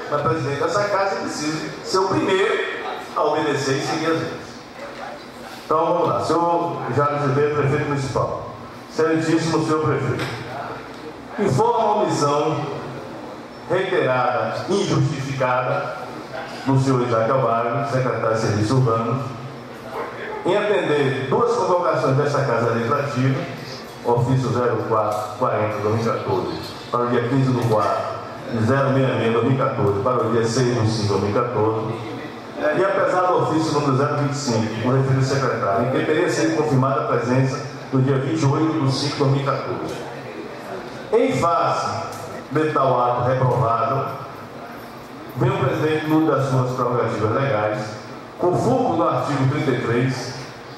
mas presidente dessa casa precisa ser o primeiro a obedecer e seguir as leis. Então vamos lá, senhor Jales Ribeiro, prefeito municipal. Excelentíssimo senhor prefeito, informa a omissão reiterada, injustificada, do senhor Isaac Alvaro, secretário de Serviços Urbanos, em atender duas convocações desta Casa Legislativa, ofício 0440-2014, para o dia 15/4, e 066-2014, para o dia 6/5-2014, e apesar do ofício número 025, do referido secretário, em que teria sido confirmada a presença no dia 28/5/2014. Em face de tal ato reprovado, vem o presidente no uso das suas prerrogativas legais, com fulcro no artigo 33,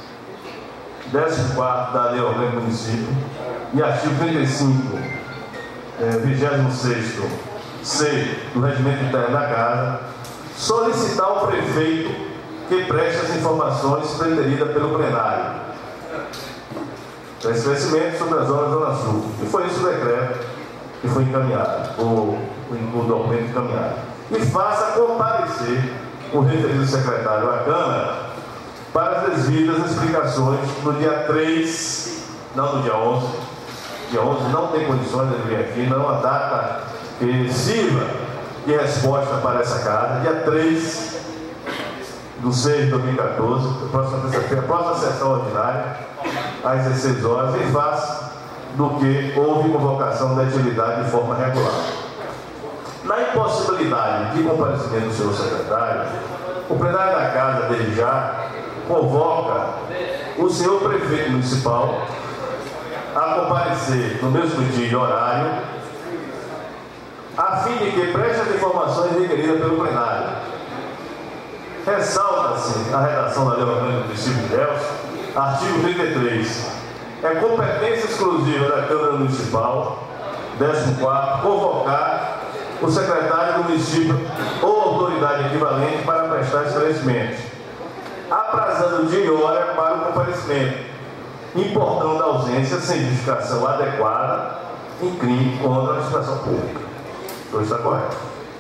14º da Lei Orgânica do Município, e artigo 35, 26º C do Regimento Interno da Casa, solicitar ao prefeito que preste as informações preteridas pelo plenário, esclarecimento sobre as obras da Zona Sul. E foi esse o decreto que foi encaminhado, o documento encaminhado. E faça comparecer o referido secretário à Câmara para as devidas explicações no dia 3, não no dia 11. Dia 11 não tem condições de vir aqui, não é uma data que sirva de resposta para essa casa. Dia 3/6/2014, a próxima sessão ordinária, às 16 horas, em face do que houve convocação da atividade de forma regular. Na impossibilidade de comparecimento do senhor secretário, o plenário da Casa, desde já, convoca o senhor prefeito municipal a comparecer no mesmo dia e horário, a fim de que preste as informações requeridas pelo plenário. Ressalta-se a redação da Lei Orgânica do Município de Ilhéus, artigo 33. É competência exclusiva da Câmara Municipal, 14º, convocar o secretário do município ou autoridade equivalente para prestar esclarecimentos, aprazando dia e hora para o comparecimento, importando a ausência sem justificação adequada em crime contra a administração pública. Então está correto.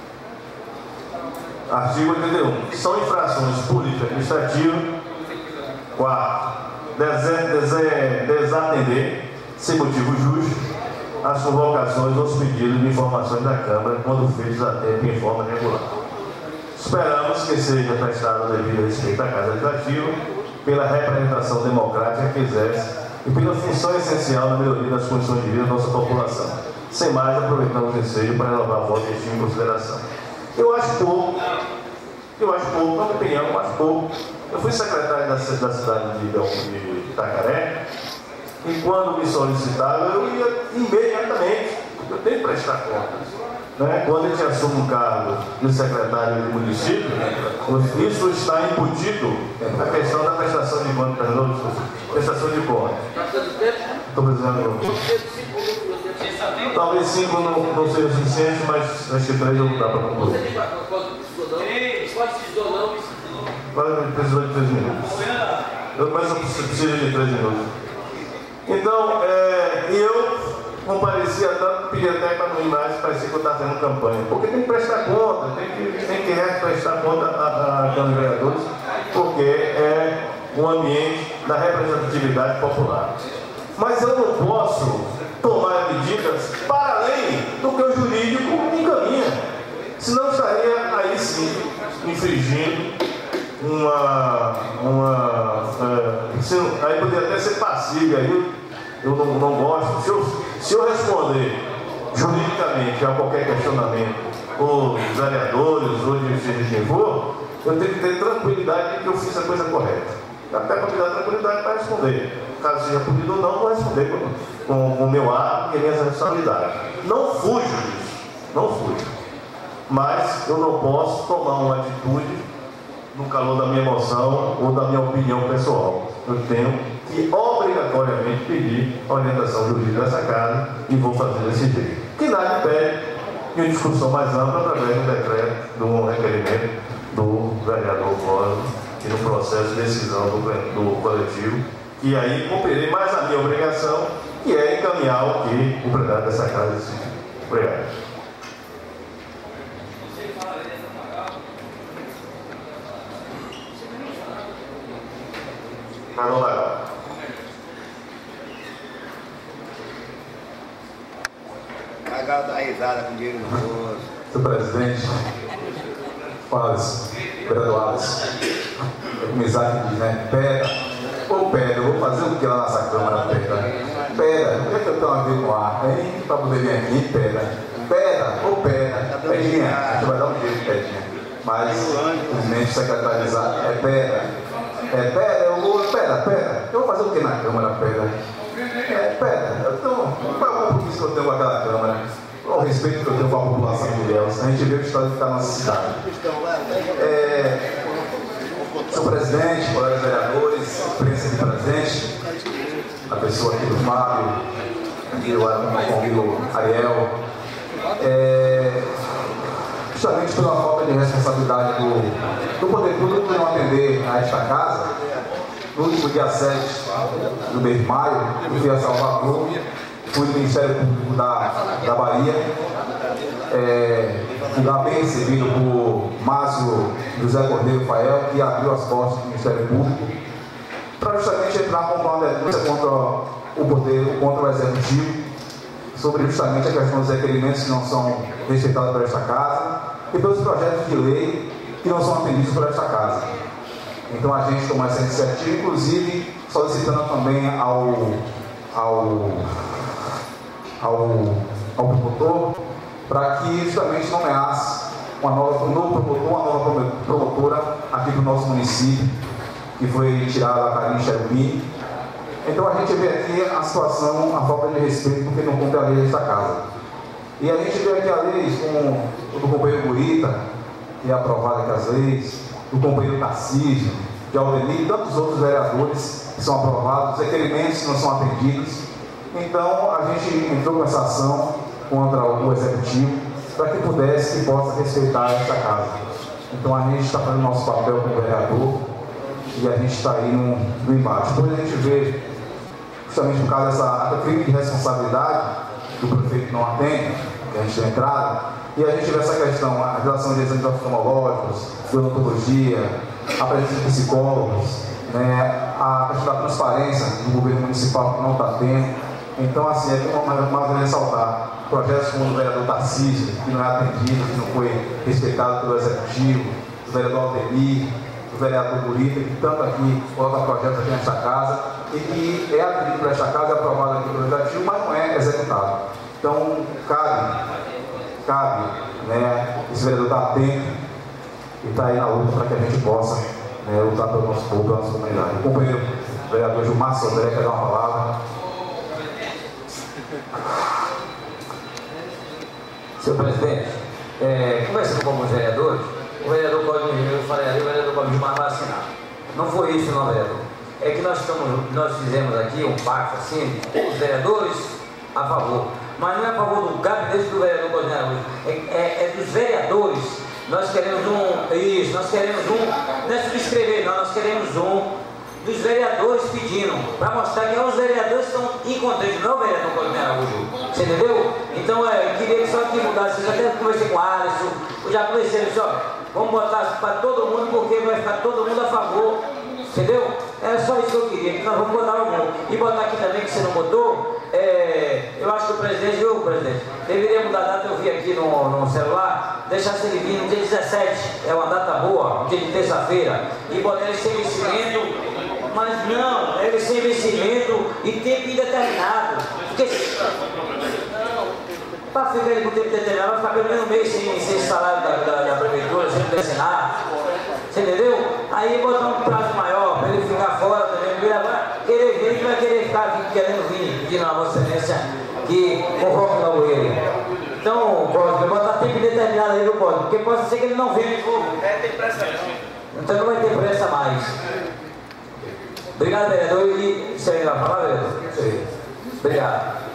Artigo 81. São infrações político-administrativas. 4. Desatender, sem motivo justo, as convocações ou os pedidos de informações da Câmara quando feitos a tempo e em forma regular. Esperamos que seja prestado o devido respeito à Casa Legislativa pela representação democrática que exerce e pela função essencial na melhoria das condições de vida da nossa população. Sem mais, aproveitamos o ensejo para renovar a voto e estima em consideração. Eu acho pouco, na minha opinião, eu acho pouco. Eu fui secretário da cidade de Itacaré, e quando me solicitaram, eu ia imediatamente, eu tenho que prestar contas. Né? Quando a gente assume um cargo de secretário do município, isso está embutido na questão da prestação de contas. Prestação de contas. Estou precisando. Talvez 5 não seja suficiente, mas acho que 3 não dá para concluir. Quase precisou de 3 minutos. Mas eu preciso de 3 minutos. Então, eu comparecia tanto, pedi até para não ir mais, parecia que eu estava fazendo campanha. Porque tem que prestar conta, tem que prestar conta à Câmara de Vereadores, porque é um ambiente da representatividade popular. Mas eu não posso tomar medidas para além do que o jurídico encaminha. Senão estaria aí sim infringindo aí poderia até ser passivo, aí eu não gosto. Se eu responder juridicamente a qualquer questionamento, ou dos vereadores, ou de quem for, eu tenho que ter tranquilidade de que eu fiz a coisa correta. Até para me dar tranquilidade para responder. Caso seja punido ou não, vou responder com o meu ato e a minha responsabilidade. Não fujo disso, não fujo. Mas eu não posso tomar uma atitude no calor da minha emoção ou da minha opinião pessoal. Eu tenho que obrigatoriamente pedir a orientação jurídica dessa casa e vou fazer desse jeito. Que nada impede de uma discussão mais ampla através do decreto, do requerimento do vereador Cláudio e no processo de decisão do coletivo, e aí cumprirei mais a minha obrigação, que é encaminhar o que o plenário dessa casa decidiu. Obrigado. Vamos lá. A gata dá risada com dinheiro no bolso. Senhor presidente, Wallace, vereador Wallace, amizade diz, né? Pera, ô Pera, eu vou fazer o que lá nessa Câmara, Pera? Pera, o que é que eu tenho a ver com ar, hein? Pra poder vir aqui, Pera. Pera, ô Pera, Pedinha, a gente vai dar um jeito, Pedinha. Mas, infelizmente, secretarizar é Pera. É, Pera, eu vou fazer o que na Câmara, Pera? Pera, qual é o compromisso que eu tenho com aquela Câmara? Qual o respeito que eu tenho com a população de Ilhéus? A gente vê o estado que está na nossa cidade. Senhor presidente, colegas vereadores, imprensa de presente, a pessoa aqui do Fábio, aqui do convido Ariel, justamente pela falta de responsabilidade do poder público de não atender a esta casa. No último dia 7 do mês de maio, eu fui a Salvador, fui do Ministério Público da Bahia, fui lá bem recebido por Márcio José Cordeiro Fael, que abriu as portas do Ministério Público, para justamente entrar com uma denúncia contra o poder, contra o Executivo, sobre justamente a questão dos requerimentos que não são respeitados por esta casa e pelos projetos de lei que não são atendidos por esta casa. Então a gente tomou essa iniciativa, inclusive solicitando também ao promotor para que justamente nomeasse um novo promotor, uma nova promotora aqui do nosso município, que foi tirada a Karine Cherubim. Então a gente vê aqui a situação, a falta de respeito porque não cumpre a lei desta casa. E a gente vê aqui a lei do companheiro Gurita, que é aprovada aqui as leis, do companheiro Tarcísio, de Aldemir e tantos outros vereadores que são aprovados, requerimentos que não são atendidos. Então a gente entrou com essa ação contra o Executivo para que possa respeitar esta casa. Então a gente está fazendo nosso papel como vereador e a gente está aí no embate. Depois a gente vê, justamente por causa dessa crime de responsabilidade do prefeito que não atende, que a gente tem entrado, e a gente vê essa questão, a relação de exames oftalmológicos, de odontologia, a presença de psicólogos, né, a questão da transparência do governo municipal que não está tendo. Então, assim, é uma vez ressaltar projetos como o do vereador Tarcísio, que não é atendido, que não foi respeitado pelo Executivo, do vereador Aldemir, do vereador Gurita, que tanto aqui coloca projetos aqui nesta casa, e que é atendido por esta casa, é aprovado aqui pelo Executivo, mas não é executado. Então, cabe, né, esse vereador está atento e está aí na luta para que a gente possa, né, lutar pelo nosso povo, pela nossa comunidade. O companheiro vereador Gilmar Sodré quer dar uma palavra. Senhor presidente, conversando com alguns vereadores, o vereador Cláudio Mineiro, eu falei ali, o vereador Cláudio Gilmar vai assinar. Não foi isso, não, vereador. É que nós fizemos aqui um pacto assim, os vereadores a favor, mas não é a favor do gabinete do vereador Cláudio Mineiro, é dos vereadores. Nós queremos não é subscrever, não, nós queremos dos vereadores pedindo, para mostrar que os vereadores estão incontentes, não é o vereador Cláudio Araújo. Você entendeu? Então, eu queria que só que mudasse, eu até conversei com o Alisson, eu já conversei, disse, ó, vamos botar para todo mundo, porque vai ficar todo mundo a favor, entendeu? Era só isso que eu queria, que nós vamos botar algum. E botar aqui também, que você não botou, eu acho que o presidente, viu, presidente, deveria mudar a data, eu vi aqui no celular, deixasse ele vir no dia 17, é uma data boa, um dia de terça-feira, e botar ele sem vencimento, mas não, ele sem vencimento e tempo indeterminado, porque para ficar ele com tempo indeterminado, vai ficar pelo menos um mês sem salário da prefeitura, sem assinar, você entendeu? Aí botar um prazo maior, para ele ficar fora também, porque ele vai querer vir, ele vai querer ficar querendo vir, pedindo a Vossa Excelência que convoque logo ele. Então, pode botar tempo indeterminado aí, não pode, porque pode ser que ele não venha de novo. Tem pressa não. Então não vai ter pressa mais. Obrigado, vereador. E você vai falar, vereador? Sim. Obrigado.